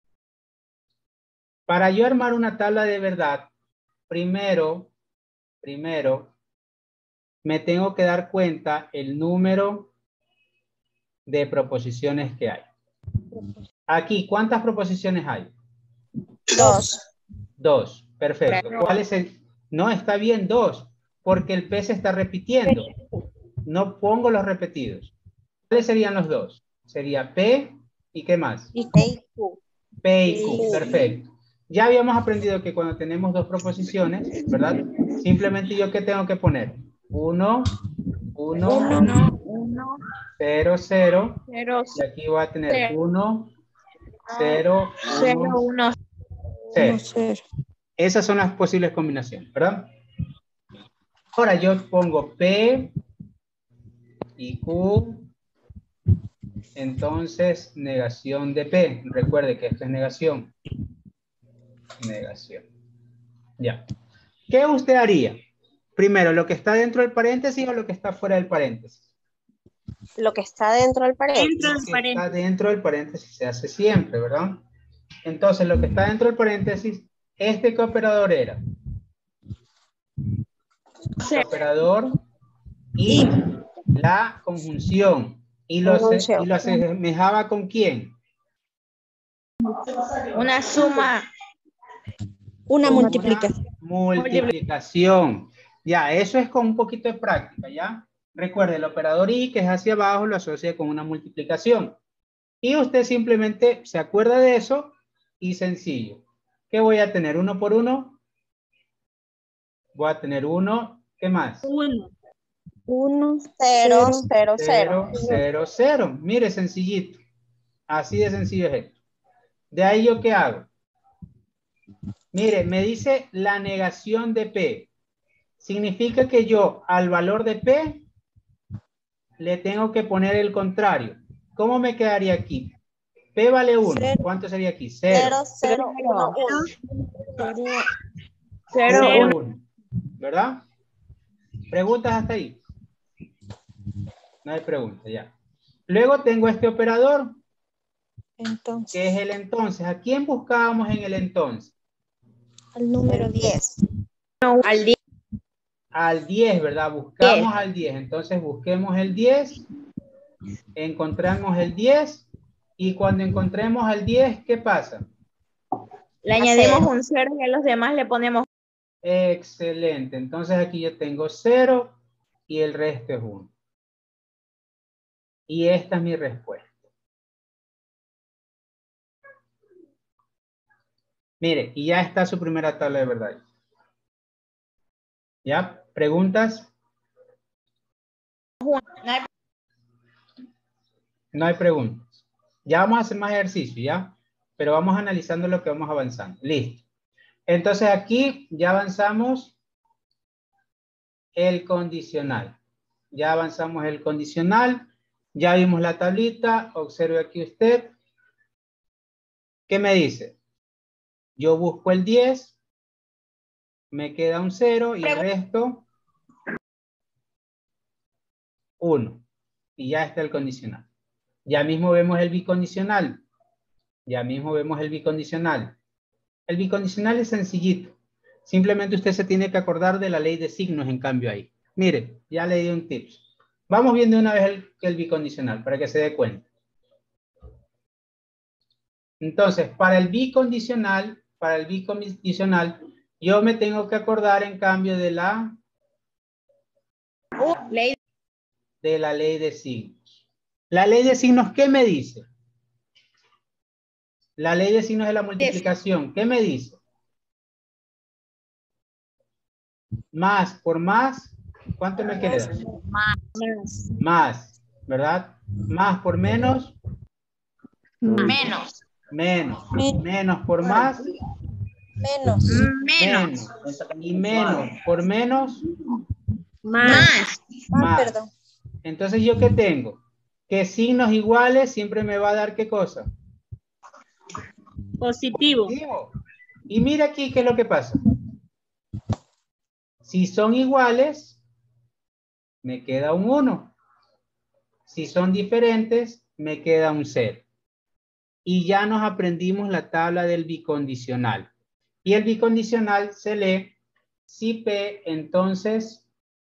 Para yo armar una tabla de verdad, primero, primero, me tengo que dar cuenta el número de proposiciones que hay. Aquí, ¿cuántas proposiciones hay? Dos. Dos. Perfecto. ¿Cuál es el? No, está bien, dos, porque el P se está repitiendo. No pongo los repetidos. ¿Cuáles serían los dos? Sería P y ¿qué más? Y Q. P y Q. Perfecto. Ya habíamos aprendido que cuando tenemos dos proposiciones, ¿verdad? Simplemente yo ¿qué tengo que poner? Uno, uno, Uno, uno, cero, cero. cero, Y aquí voy a tener cero. uno, cero, cero, uno, uno. cero. Esas son las posibles combinaciones, ¿verdad? Ahora yo pongo P y Q. Entonces, negación de P. Recuerde que esto es negación. Negación. Ya. ¿Qué usted haría? Primero, ¿lo que está dentro del paréntesis o lo que está fuera del paréntesis? Lo que está dentro del paréntesis. Dentro Lo del que paréntesis. está dentro del paréntesis se hace siempre, ¿verdad? Entonces, lo que está dentro del paréntesis, ¿este qué operador era? El operador y la conjunción. ¿Y lo, Conjunción. y lo asemejaba con quién? Una suma. Una Con multiplicación. una multiplicación. Ya, eso es con un poquito de práctica, ¿ya? Recuerde, el operador y que es hacia abajo lo asocia con una multiplicación. Y usted simplemente se acuerda de eso y sencillo. ¿Qué voy a tener? ¿Uno por uno? Voy a tener uno. ¿Qué más? Uno. Uno, cero, cero, cero. Cero, cero, cero. Mire, sencillito. Así de sencillo es esto. De ahí yo ¿qué hago? Mire, me dice la negación de P. Significa que yo al valor de P le tengo que poner el contrario. ¿Cómo me quedaría aquí? P vale uno. Cero. ¿Cuánto sería aquí? cero. Cero, cero, uno, uno. Cero, uno. uno. ¿Verdad? ¿Preguntas hasta ahí? No hay preguntas, ya. Luego tengo este operador, Entonces, que es el entonces. ¿A quién buscábamos en el entonces? al número diez. Al día. Al diez, ¿verdad? Buscamos al diez. Entonces busquemos el diez. Encontramos el diez. Y cuando encontremos al diez, ¿qué pasa? Le añadimos un cero y a los demás le ponemos. Excelente. Entonces aquí yo tengo cero y el resto es uno. Y esta es mi respuesta. Mire, y ya está su primera tabla de verdad. ¿Ya? ¿Preguntas? No hay preguntas. Ya vamos a hacer más ejercicio, ¿ya? Pero vamos analizando lo que vamos avanzando. Listo. Entonces aquí ya avanzamos el condicional. Ya avanzamos el condicional. Ya vimos la tablita. Observe aquí usted. ¿Qué me dice? Yo busco el diez. Me queda un cero y el resto uno. Y ya está el condicional. Ya mismo vemos el bicondicional. Ya mismo vemos el bicondicional. El bicondicional es sencillito. Simplemente usted se tiene que acordar de la ley de signos en cambio ahí. Mire, ya le di un tips. Vamos viendo una vez el, el bicondicional para que se dé cuenta. Entonces, para el bicondicional, para el bicondicional, yo me tengo que acordar en cambio de la Ley. de la ley de signos. La ley de signos, ¿qué me dice? La ley de signos de la multiplicación, ¿qué me dice? Más por más, ¿cuánto me queda? Más. Más, ¿verdad? Más por menos, Menos. menos. Menos por más, Menos. menos. Y menos por menos, Más. Ah, más. perdón. Entonces, ¿yo qué tengo? Que signos iguales siempre me va a dar ¿qué cosa? Positivo. Positivo. Y mira aquí qué es lo que pasa. Si son iguales, me queda un uno. Si son diferentes, me queda un cero. Y ya nos aprendimos la tabla del bicondicional. Y el bicondicional se lee si P, entonces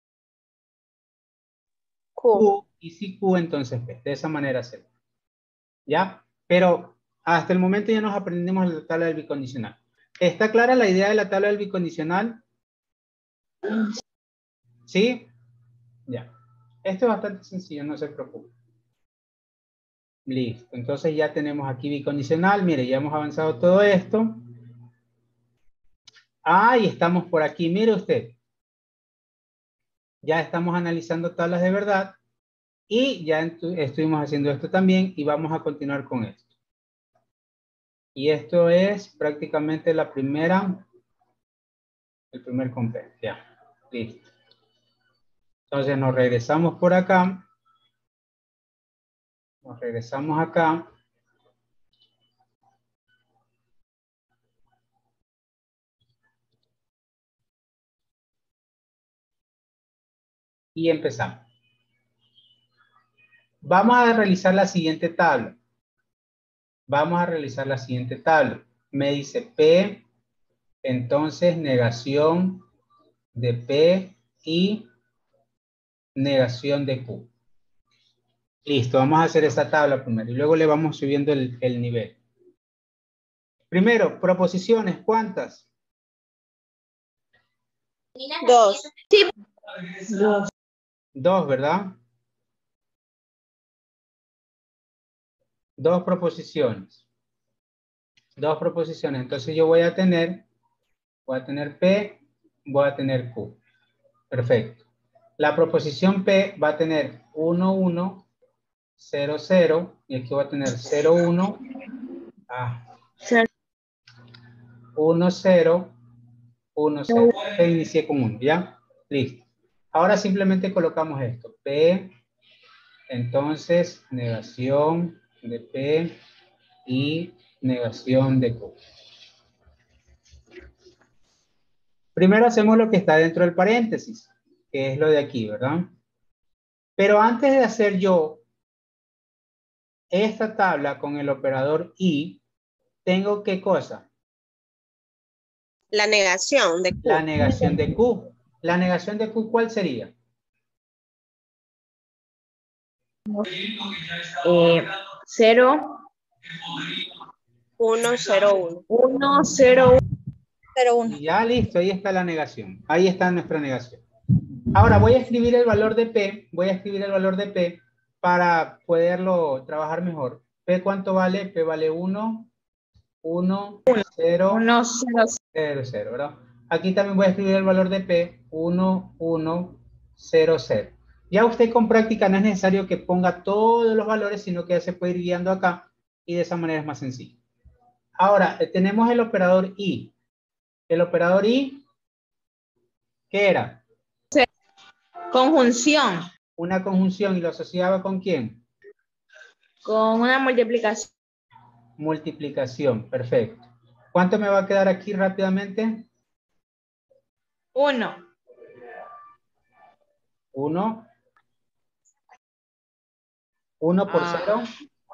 Q. Q, y si Q, entonces P. De esa manera se lee. ¿Ya? Pero hasta el momento ya nos aprendimos la tabla del bicondicional. ¿Está clara la idea de la tabla del bicondicional? ¿Sí? Ya. Esto es bastante sencillo, no se preocupe. Listo. Entonces ya tenemos aquí bicondicional. Mire, ya hemos avanzado todo esto. Ah, y estamos por aquí. Mire usted. Ya estamos analizando tablas de verdad. Y ya estuvimos haciendo esto también. Y vamos a continuar con esto. Y esto es prácticamente la primera. El primer compendio. Ya. Listo. Entonces nos regresamos por acá. Nos regresamos acá. Y empezamos. Vamos a realizar la siguiente tabla. Vamos a realizar la siguiente tabla. Me dice P, entonces negación de P y negación de Q. Listo, vamos a hacer esta tabla primero y luego le vamos subiendo el, el nivel. Primero, proposiciones, ¿cuántas? Dos. Dos. Dos, ¿verdad? Dos proposiciones. Dos proposiciones. Entonces yo voy a tener, voy a tener P, voy a tener Q. Perfecto. La proposición P va a tener uno, uno, cero, cero, y aquí va a tener cero, uno. Ah. Cero. uno, cero, uno, cero. Te inicié con uno, ¿ya? Listo. Ahora simplemente colocamos esto. P, entonces, negación de P y negación de Q. Primero hacemos lo que está dentro del paréntesis, que es lo de aquí, ¿verdad? Pero antes de hacer yo esta tabla con el operador y, tengo ¿qué cosa? La negación de Q. La negación de Q. La negación de Q, ¿cuál sería? Eh, cero, uno, cero, uno. uno, cero, cero, uno. Y ya listo, ahí está la negación. Ahí está nuestra negación. Ahora voy a escribir el valor de P, voy a escribir el valor de P para poderlo trabajar mejor. P, ¿cuánto vale? P vale uno, uno, cero, uno, cero, cero, cero, ¿verdad? Aquí también voy a escribir el valor de P, uno, uno, cero, cero. Ya usted con práctica no es necesario que ponga todos los valores, sino que ya se puede ir guiando acá y de esa manera es más sencillo. Ahora, eh, tenemos el operador I. El operador I, ¿qué era? conjunción Una conjunción y lo asociaba ¿con quién? con una multiplicación. Multiplicación, perfecto. ¿Cuánto me va a quedar aquí rápidamente? Uno. Uno. Uno por Ah. cero.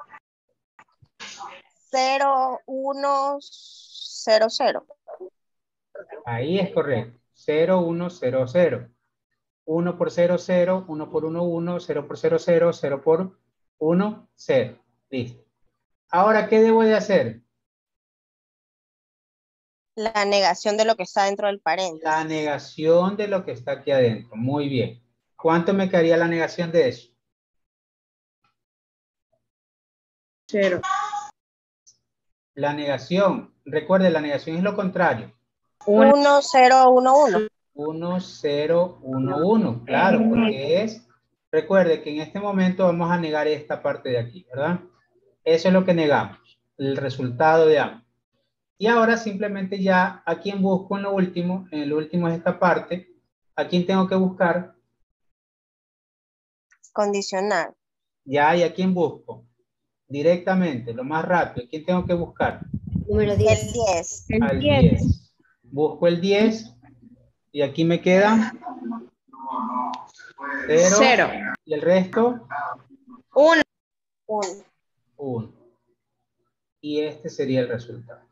cero, uno, cero, cero. Ahí es correcto. Cero, uno, cero, cero. uno por cero, cero. uno por uno, uno. cero por cero, cero. cero por uno, cero. Listo. Ahora, ¿qué debo de hacer? La negación de lo que está dentro del paréntesis. La negación de lo que está aquí adentro. Muy bien. ¿Cuánto me quedaría la negación de eso? Cero. La negación. Recuerde, la negación es lo contrario. uno, cero, uno, uno. uno, cero, uno, uno. Claro, porque es... Recuerde que en este momento vamos a negar esta parte de aquí, ¿verdad? Eso es lo que negamos. El resultado de ambos. Y ahora simplemente ya a quién busco en lo último. En lo último es esta parte. ¿A quién tengo que buscar? Condicional. Ya, ¿y a quién busco? Directamente, lo más rápido. ¿Quién tengo que buscar? Número El diez. diez. El Al diez. diez. Busco el diez. Y aquí me queda cero. Cero. Y el resto, Uno. uno. uno. Y este sería el resultado.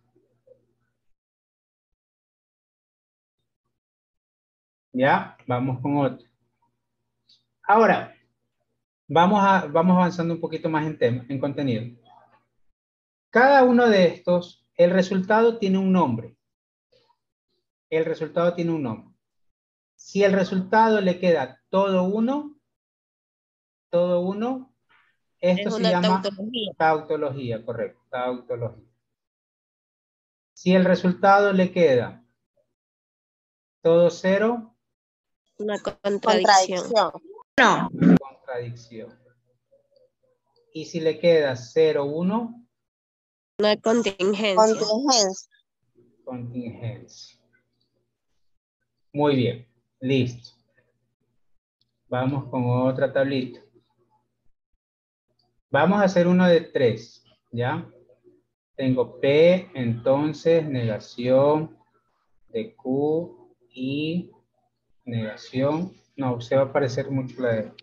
Ya, vamos con otro. Ahora, vamos, a, vamos avanzando un poquito más en tema, en contenido. Cada uno de estos, el resultado tiene un nombre. El resultado tiene un nombre. Si el resultado le queda todo uno, todo uno, esto Es se una llama tautología. tautología, correcto, tautología. Si el resultado le queda todo cero, Una contradicción. No. contradicción. Y si le queda cero, uno, Una contingencia. Contingencia. contingencia. Muy bien, listo. Vamos con otra tablita. Vamos a hacer uno de tres, ¿ya? Tengo P, entonces, negación de Q y negación. No, se va a parecer mucho la de...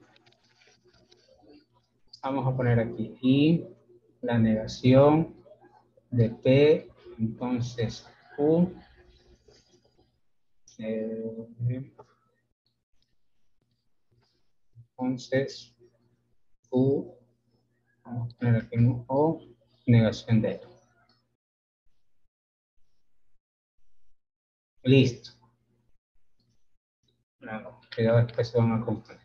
Vamos a poner aquí. Y la negación de P, entonces Q. Eh, entonces, Q. Vamos a poner aquí un O, negación de esto. Listo. No, cuidado, después se van a confundir.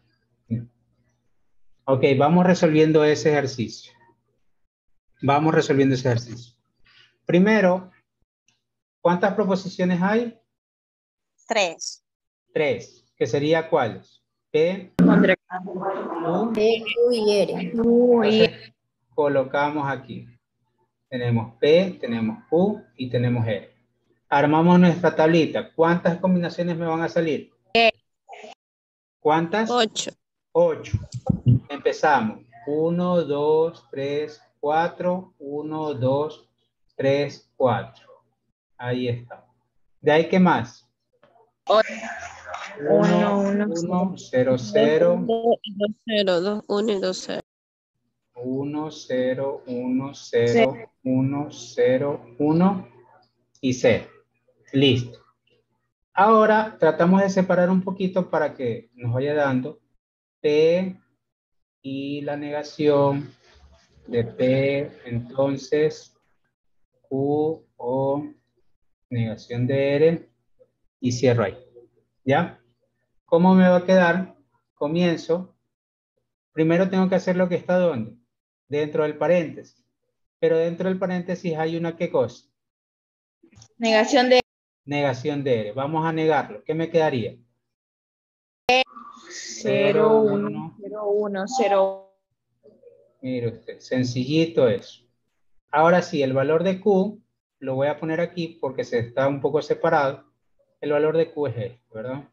Ok, vamos resolviendo ese ejercicio. Vamos resolviendo ese ejercicio. Primero, ¿cuántas proposiciones hay? Tres. Tres. ¿Que sería cuáles? P, Contra- Q. P, Q y R. Uy. Entonces, colocamos aquí. Tenemos P, tenemos Q y tenemos R. Armamos nuestra tablita. ¿Cuántas combinaciones me van a salir? ¿Cuántas? Ocho. Ocho. Empezamos. Uno, dos, tres, cuatro. Uno, dos, tres, cuatro. Ahí está. ¿De ahí qué más? Uno, Uno, uno, uno, cero, cero. Dos, cero, dos, uno y dos, cero. Uno, cero, uno, cero, uno, cero, uno y cero. Listo. Ahora tratamos de separar un poquito para que nos vaya dando P y la negación de P, entonces Q o negación de R y cierro ahí. ¿Ya? ¿Cómo me va a quedar? Comienzo. Primero tengo que hacer lo que está ¿dónde? Dentro del paréntesis. Pero dentro del paréntesis hay una ¿qué cosa? Negación de Negación de R. Vamos a negarlo. ¿Qué me quedaría? cero, uno, cero, uno, cero. Mire usted, sencillito eso. Ahora sí, el valor de Q lo voy a poner aquí porque se está un poco separado. El valor de Q es este, ¿verdad?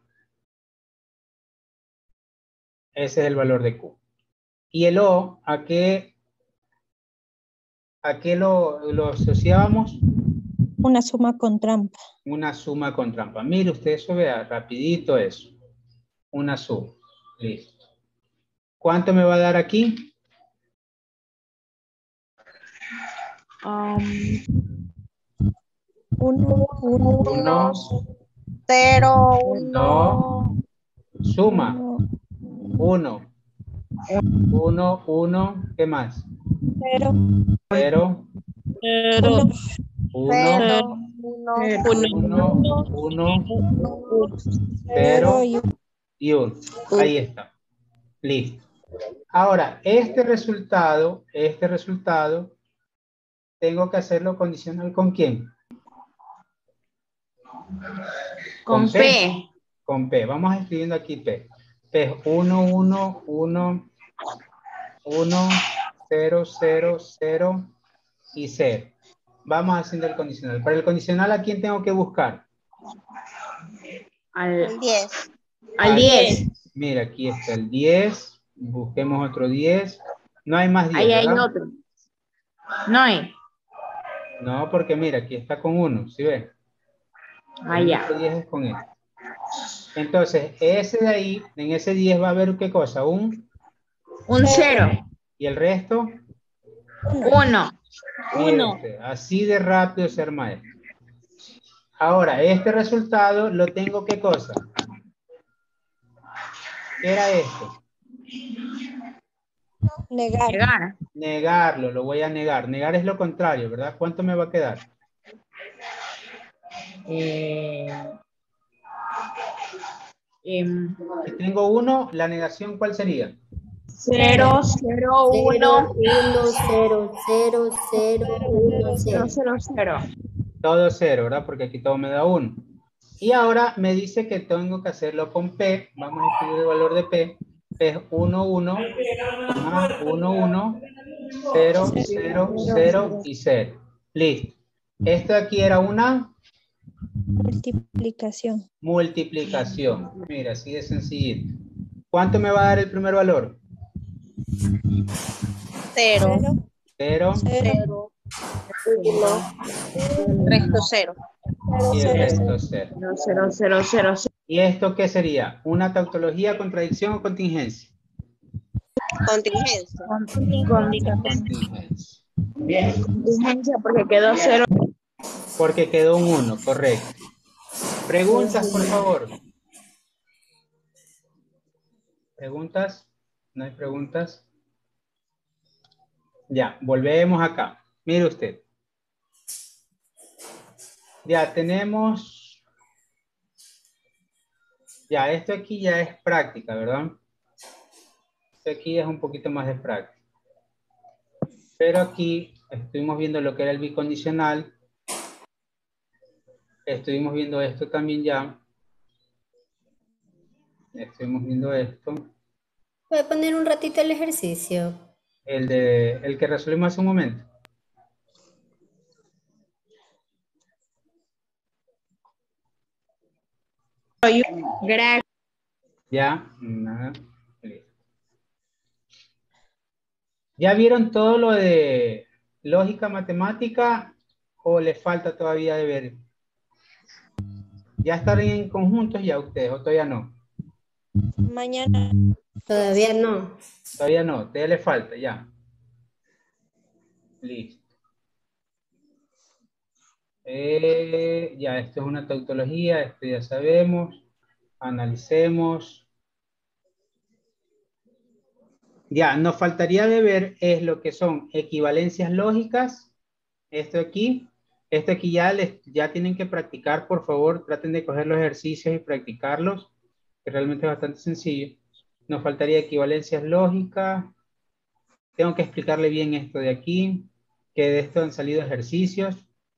Ese es el valor de Q. Y el O, ¿a qué, a qué lo, lo asociábamos? Una suma con trampa. Una suma con trampa. Mire usted, eso vea, rapidito eso. Una suma. Listo. ¿Cuánto me va a dar aquí? Um, Uno, uno, Uno, Cero, uno, suma. uno, Uno. Uno, uno, ¿qué más? cero, Cero, cero, uno, cero, uno, uno, uno, cero y uno. Ahí está. Listo. Ahora, este resultado, este resultado, tengo que hacerlo condicional ¿con quién? con P. Con P. Vamos escribiendo aquí P. P es uno, uno, uno, uno, cero, cero, cero y cero. Vamos haciendo el condicional. Para el condicional, ¿a quién tengo que buscar? Al, diez. al diez. Mira, aquí está el diez. Busquemos otro diez. No hay más diez, Ahí hay ¿verdad? otro. No hay. No, porque mira, aquí está con uno, ¿sí ves? Allá. El diez es con este. Entonces, ese de ahí, en ese diez va a haber ¿qué cosa? Un. Un cero. ¿Y el resto? Uno. Mire Uno. usted, así de rápido ser maestro. Ahora, este resultado lo tengo ¿qué cosa? ¿Qué era esto? negar, Llegar. Negarlo, lo voy a negar. Negar es lo contrario, ¿verdad? ¿Cuánto me va a quedar? Eh, em, Si tengo uno, la negación ¿cuál sería? cero, cero, uno, uno, cero, cero, cero, uno, cero, cero. cero, cero. Todo cero, ¿verdad? Porque aquí todo me da uno. Y ahora me dice que tengo que hacerlo con P. Vamos a escribir el valor de P. P es uno, uno, uno, uno, cero, cero, cero y cero. Listo. Esto aquí era una multiplicación, multiplicación. Mira, así de sencillito. ¿Cuánto me va a dar el primer valor? Cero. Cero. Cero. Uno. Resto cero. Y el resto cero. Cero, cero, cero, cero, cero. ¿Y esto qué sería? ¿Una tautología, contradicción o contingencia? Contingencia. Contingencia. Contingencia porque quedó cero. Porque quedó un uno, correcto. Preguntas, por favor. ¿Preguntas? ¿No hay preguntas? Ya, volvemos acá. Mire usted. Ya tenemos... Ya, esto aquí ya es práctica, ¿verdad? Esto aquí es un poquito más de práctica. Pero aquí estuvimos viendo lo que era el bicondicional. Estuvimos viendo esto también ya. Estuvimos viendo esto. Voy a poner un ratito el ejercicio. El, de, el que resolvimos hace un momento. Gracias. Ya. Nada. Listo. ¿Ya vieron todo lo de lógica matemática o les falta todavía de ver? ¿Ya están en conjuntos ya ustedes o todavía no? Mañana. Todavía no. Todavía no, todavía le falta, ya. Listo. Eh, ya, esto es una tautología, esto ya sabemos. Analicemos. Ya, nos faltaría de ver es lo que son equivalencias lógicas. Esto aquí. Esto aquí ya, les, ya tienen que practicar, por favor. Traten de coger los ejercicios y practicarlos, que realmente es bastante sencillo. Nos faltaría equivalencias lógicas. Tengo que explicarle bien esto de aquí, que de esto han salido ejercicios.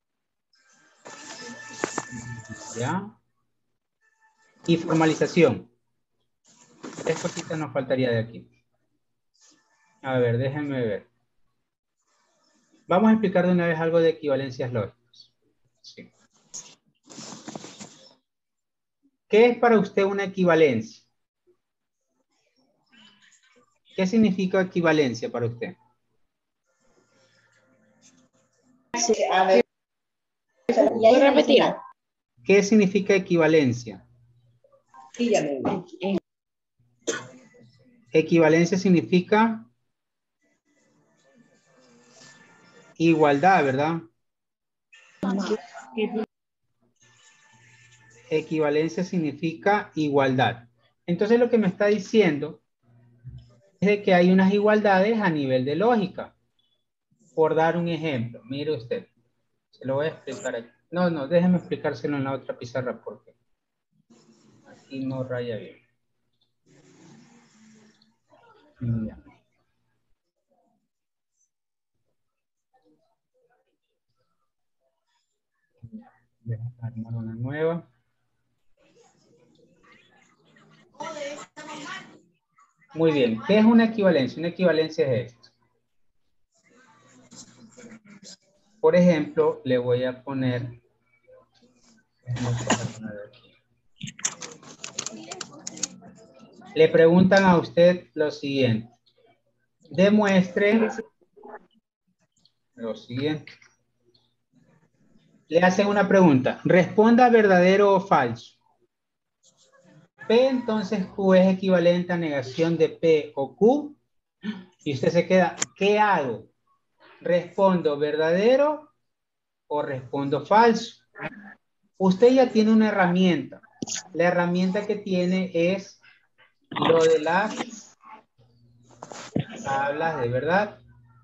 ¿Ya? Y formalización. Tres cositas nos faltaría de aquí. A ver, déjenme ver. Vamos a explicar de una vez algo de equivalencias lógicas. Sí. ¿Qué es para usted una equivalencia? ¿Qué significa equivalencia para usted? ¿Puedo repetir? ¿Qué significa equivalencia? Equivalencia significa igualdad, ¿verdad? Equivalencia significa igualdad. Entonces lo que me está diciendo es de que hay unas igualdades a nivel de lógica. Por dar un ejemplo, mire usted. Se lo voy a explicar aquí. No, no, déjeme explicárselo en la otra pizarra porque aquí no raya bien. Ya. Déjame armar una nueva. Muy bien. ¿Qué es una equivalencia? Una equivalencia es esto. Por ejemplo, le voy a poner... Le preguntan a usted lo siguiente. Demuestre lo siguiente. Le hacen una pregunta. Responda verdadero o falso. P entonces Q es equivalente a negación de P o Q. Y usted se queda, ¿qué hago? ¿Respondo verdadero o respondo falso? Usted ya tiene una herramienta. La herramienta que tiene es lo de las tablas de verdad.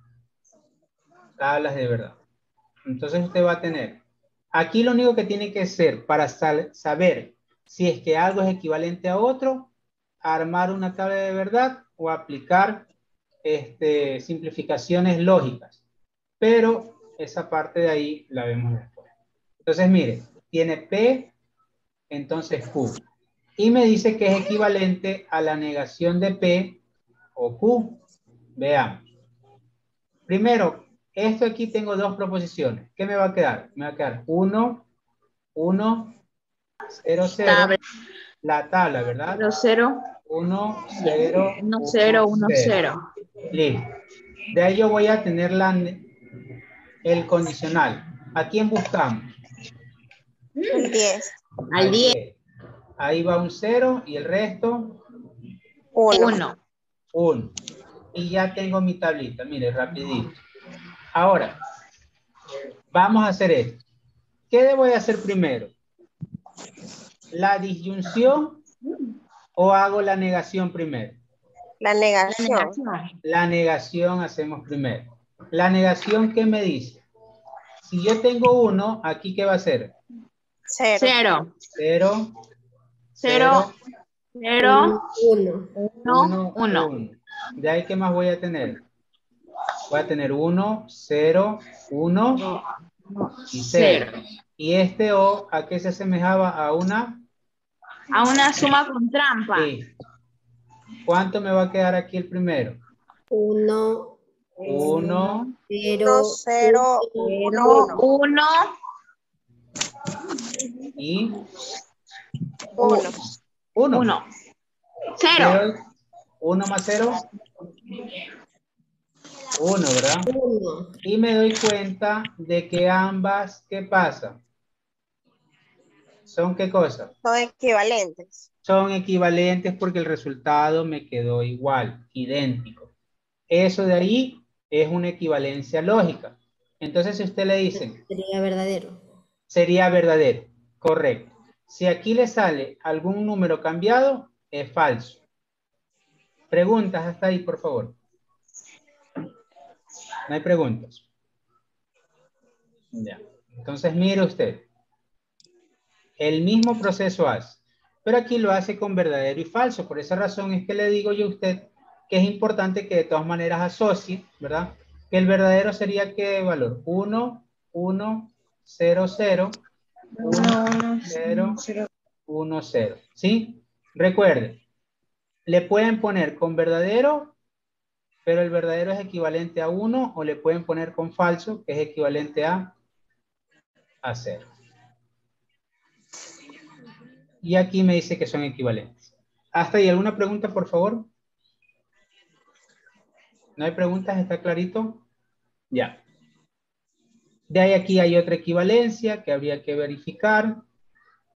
Tablas de verdad. Entonces usted va a tener. Aquí lo único que tiene que hacer para saber si es que algo es equivalente a otro, armar una tabla de verdad o aplicar este, simplificaciones lógicas. Pero esa parte de ahí la vemos después. Entonces, mire, tiene P, entonces Q. Y me dice que es equivalente a la negación de P o Q. Veamos. Primero, esto aquí tengo dos proposiciones. ¿Qué me va a quedar? Me va a quedar uno, uno, cero, cero. La tabla, ¿verdad? cero, cero. uno, cero, uno, cero, uno, cero. Listo. De ahí yo voy a tener la, el condicional. ¿A quién buscamos? El diez. Al diez. Ahí va un cero y el resto uno. uno. Y ya tengo mi tablita, mire, rapidito. Ahora, vamos a hacer esto. ¿Qué debo de hacer primero? ¿La disyunción o hago la negación primero? La negación. La negación hacemos primero. La negación, ¿qué me dice? Si yo tengo uno, ¿aquí qué va a ser? Cero. Cero. Cero. Cero. Cero. Uno. Uno. Uno. ¿De ahí qué más voy a tener? Voy a tener uno, cero, uno y cero. ¿Y este O a qué se asemejaba? A una... A una suma con trampa. Sí. ¿Cuánto me va a quedar aquí el primero? Uno. Uno. Cero. Cero. Uno. Uno. Y Uno. Uno. Uno. Cero. Cero. Uno más cero. Uno, ¿verdad? Uno. Y me doy cuenta de que ambas, ¿qué pasa? ¿Son qué cosa? Son equivalentes. Son equivalentes porque el resultado me quedó igual, idéntico. Eso de ahí es una equivalencia lógica. Entonces, si usted le dice, Sería verdadero. sería verdadero, correcto. Si aquí le sale algún número cambiado, es falso. Preguntas hasta ahí, por favor. No hay preguntas. Ya. Entonces, mire usted. El mismo proceso hace. Pero aquí lo hace con verdadero y falso. Por esa razón es que le digo yo a usted que es importante que de todas maneras asocie, ¿verdad? Que el verdadero sería ¿qué valor? uno, uno, cero, cero, uno, cero, uno, cero. ¿Sí? Recuerde, le pueden poner con verdadero, pero el verdadero es equivalente a uno, o le pueden poner con falso, que es equivalente a, a cero. Y aquí me dice que son equivalentes. ¿Hasta ahí alguna pregunta, por favor? ¿No hay preguntas? ¿Está clarito? Ya. De ahí aquí hay otra equivalencia que habría que verificar.